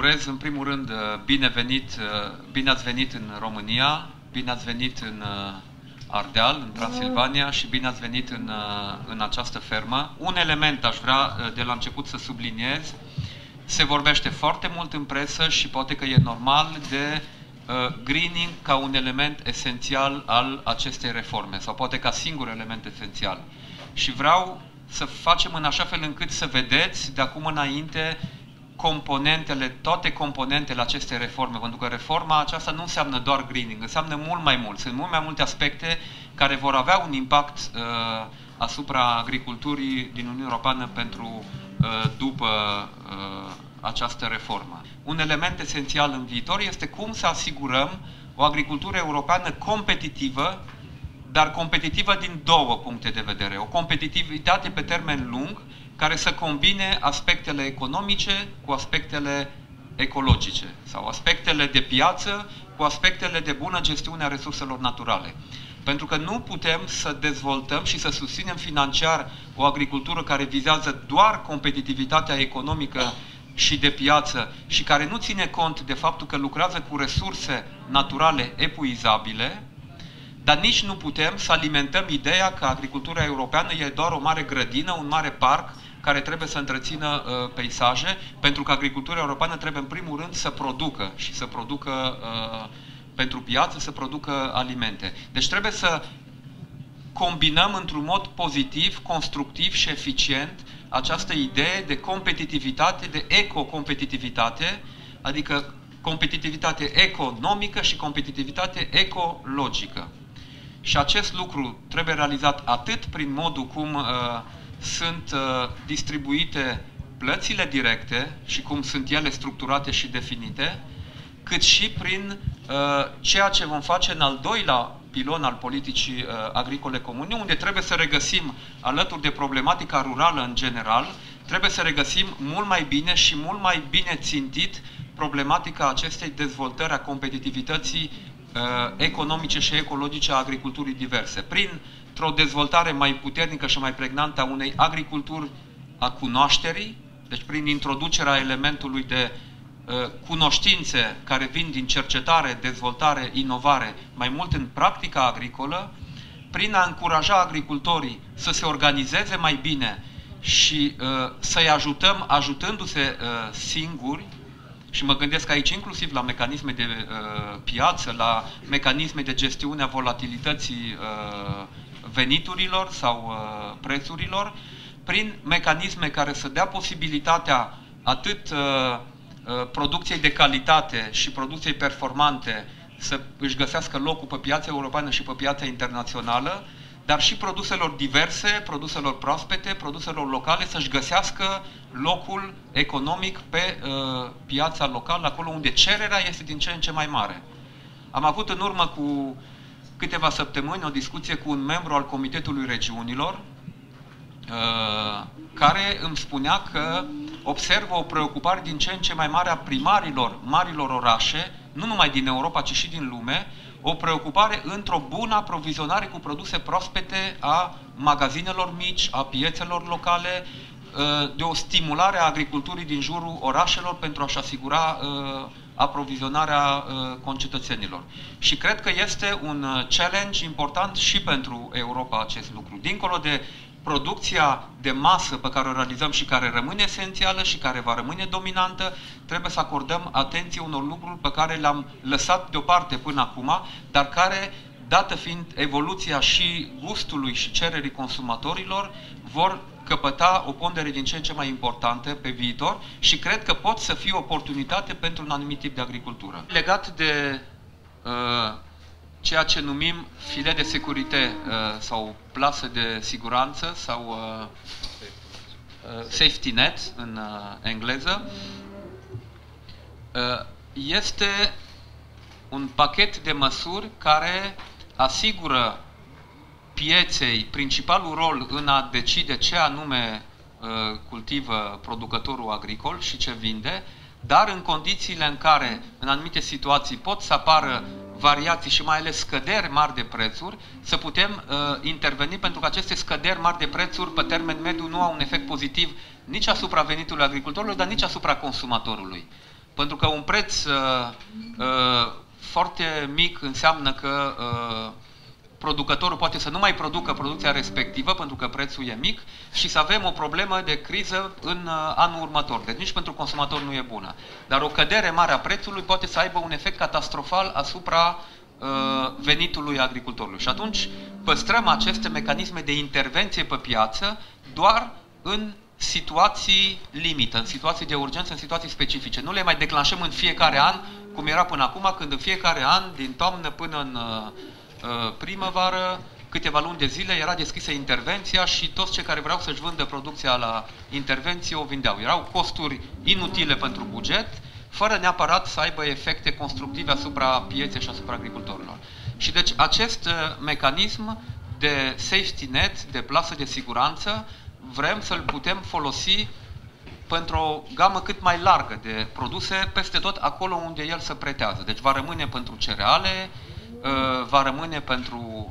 urez în primul rând bine ați venit în România, bine ați venit în Ardeal, în Transilvania și bine ați venit în această fermă. Un element aș vrea de la început să subliniez. Se vorbește foarte mult în presă și poate că e normal de greening ca un element esențial al acestei reforme sau poate ca singur element esențial. Și vreau să facem în așa fel încât să vedeți de acum înainte toate componentele acestei reforme, pentru că reforma aceasta nu înseamnă doar greening, înseamnă mult mai mult. Sunt mult mai multe aspecte care vor avea un impact asupra agriculturii din Uniunea Europeană după această reformă. Un element esențial în viitor este cum să asigurăm o agricultură europeană competitivă, dar competitivă din două puncte de vedere. O competitivitate pe termen lung, care să combine aspectele economice cu aspectele ecologice sau aspectele de piață cu aspectele de bună gestiune a resurselor naturale. Pentru că nu putem să dezvoltăm și să susținem financiar o agricultură care vizează doar competitivitatea economică și de piață și care nu ține cont de faptul că lucrează cu resurse naturale epuizabile, dar nici nu putem să alimentăm ideea că agricultura europeană e doar o mare grădină, un mare parc care trebuie să întrețină peisaje, pentru că agricultura europeană trebuie în primul rând să producă și să producă pentru piață, să producă alimente. Deci trebuie să combinăm într-un mod pozitiv, constructiv și eficient această idee de competitivitate, de ecocompetitivitate, adică competitivitate economică și competitivitate ecologică. Și acest lucru trebuie realizat atât prin modul cum sunt distribuite plățile directe și cum sunt ele structurate și definite, cât și prin ceea ce vom face în al doilea pilon al politicii agricole comune, unde trebuie să regăsim, alături de problematica rurală în general, trebuie să regăsim mult mai bine și mult mai bine țintit problematica acestei dezvoltări a competitivității economice și ecologice a agriculturii diverse. Printr-o dezvoltare mai puternică și mai pregnantă a unei agriculturi a cunoașterii, deci prin introducerea elementului de cunoștințe care vin din cercetare, dezvoltare, inovare, mai mult în practica agricolă, prin a încuraja agricultorii să se organizeze mai bine și să-i ajutăm ajutându-se singuri, și mă gândesc aici inclusiv la mecanisme de piață, la mecanisme de gestiune a volatilității veniturilor sau prețurilor, prin mecanisme care să dea posibilitatea atât producției de calitate și producției performante să își găsească locul pe piața europeană și pe piața internațională, dar și produselor diverse, produselor proaspete, produselor locale să-și găsească locul economic pe piața locală, acolo unde cererea este din ce în ce mai mare. Am avut în urmă cu câteva săptămâni o discuție cu un membru al Comitetului Regiunilor, care îmi spunea că observă o preocupare din ce în ce mai mare a primarilor marilor orașe, nu numai din Europa, ci și din lume, o preocupare într-o bună aprovizionare cu produse proaspete a magazinelor mici, a piețelor locale, de o stimulare a agriculturii din jurul orașelor pentru a-și asigura aprovizionarea concetățenilor. Și cred că este un challenge important și pentru Europa acest lucru. Dincolo de producția de masă pe care o realizăm și care rămâne esențială și care va rămâne dominantă, trebuie să acordăm atenție unor lucruri pe care le-am lăsat deoparte până acum, dar care, dată fiind evoluția și gustului și cererii consumatorilor, vor căpăta o pondere din ce în ce mai importantă pe viitor și cred că pot să fie o oportunitate pentru un anumit tip de agricultură. Legat de ceea ce numim filet de securitate sau plasă de siguranță sau safety net în engleză, este un pachet de măsuri care asigură pieței principalul rol în a decide ce anume cultivă producătorul agricol și ce vinde, dar în condițiile în care, în anumite situații, pot să apară variații și mai ales scăderi mari de prețuri, să putem interveni, pentru că aceste scăderi mari de prețuri pe termen mediu nu au un efect pozitiv nici asupra venitului agricultorului, dar nici asupra consumatorului. Pentru că un preț foarte mic înseamnă că producătorul poate să nu mai producă producția respectivă pentru că prețul e mic și să avem o problemă de criză în anul următor. Deci nici pentru consumator nu e bună. Dar o cădere mare a prețului poate să aibă un efect catastrofal asupra venitului agricultorului. Și atunci păstrăm aceste mecanisme de intervenție pe piață doar în situații limită, în situații de urgență, în situații specifice. Nu le mai declanșăm în fiecare an, cum era până acum, când în fiecare an, din toamnă până în primăvară, câteva luni de zile, era deschisă intervenția și toți cei care vreau să-și vândă producția la intervenție o vindeau. Erau costuri inutile pentru buget, fără neapărat să aibă efecte constructive asupra pieței și asupra agricultorilor. Și deci acest mecanism de safety net, de plasă de siguranță, vrem să-l putem folosi pentru o gamă cât mai largă de produse peste tot acolo unde el se pretează. Deci va rămâne pentru cereale, va rămâne pentru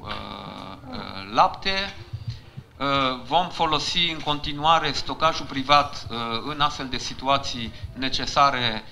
lapte, vom folosi în continuare stocajul privat în astfel de situații necesare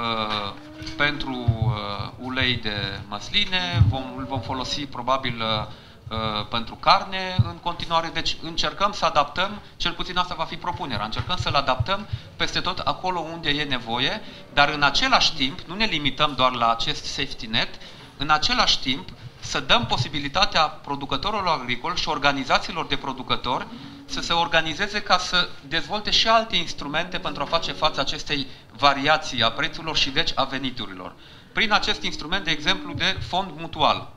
pentru ulei de măsline, vom folosi probabil pentru carne în continuare, deci încercăm să adaptăm, cel puțin asta va fi propunerea, încercăm să-l adaptăm peste tot acolo unde e nevoie, dar în același timp nu ne limităm doar la acest safety net, în același timp să dăm posibilitatea producătorilor agricoli și organizațiilor de producători să se organizeze ca să dezvolte și alte instrumente pentru a face față acestei variații a prețurilor și deci a veniturilor. Prin acest instrument, de exemplu, de fond mutual,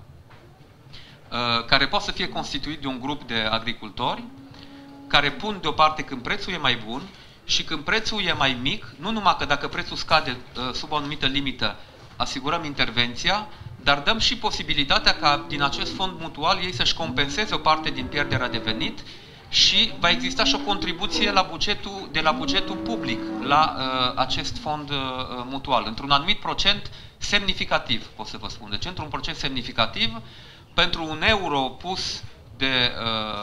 care poate să fie constituit de un grup de agricultori care pun deoparte când prețul e mai bun și când prețul e mai mic, nu numai că dacă prețul scade sub o anumită limită, asigurăm intervenția, dar dăm și posibilitatea ca din acest fond mutual ei să-și compenseze o parte din pierderea de venit și va exista și o contribuție de la bugetul public la acest fond mutual, într-un anumit procent semnificativ, pot să vă spun. Deci într-un procent semnificativ, pentru un euro pus de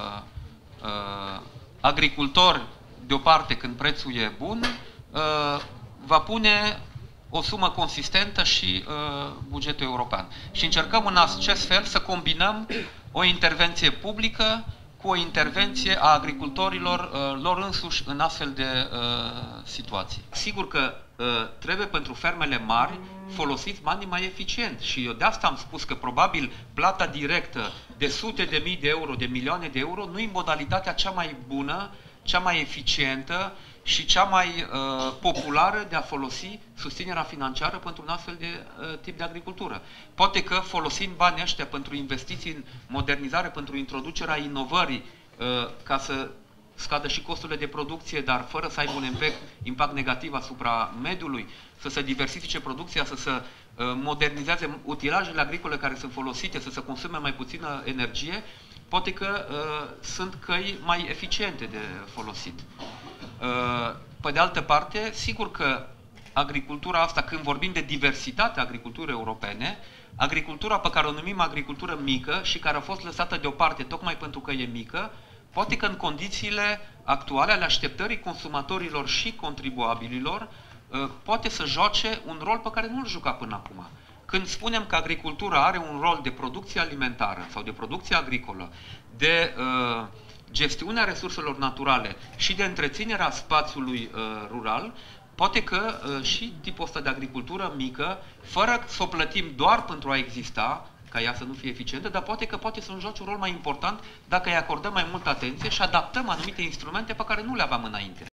agricultor deoparte când prețul e bun, va pune o sumă consistentă și bugetul european. Și încercăm în acest fel să combinăm o intervenție publică cu o intervenție a agricultorilor lor însuși în astfel de situații. Sigur că trebuie pentru fermele mari folosiți banii mai eficient și eu de asta am spus că probabil plata directă de sute de mii de euro, de milioane de euro, nu e modalitatea cea mai bună, cea mai eficientă și cea mai populară de a folosi susținerea financiară pentru un astfel de tip de agricultură. Poate că folosind banii ăștia pentru investiții în modernizare, pentru introducerea inovării, ca să scadă și costurile de producție, dar fără să aibă un impact negativ asupra mediului, să se diversifice producția, să se modernizeze utilajele agricole care sunt folosite, să se consume mai puțină energie, poate că sunt căi mai eficiente de folosit. Pe de altă parte, sigur că agricultura asta, când vorbim de diversitatea agriculturii europene, agricultura pe care o numim agricultură mică și care a fost lăsată deoparte tocmai pentru că e mică, poate că în condițiile actuale ale așteptării consumatorilor și contribuabililor, poate să joace un rol pe care nu îl juca până acum. Când spunem că agricultura are un rol de producție alimentară sau de producție agricolă, de gestiunea resurselor naturale și de întreținerea spațiului rural, poate că și tipul ăsta de agricultură mică, fără să o plătim doar pentru a exista, ca ea să nu fie eficientă, dar poate să joace un rol mai important dacă îi acordăm mai multă atenție și adaptăm anumite instrumente pe care nu le aveam înainte.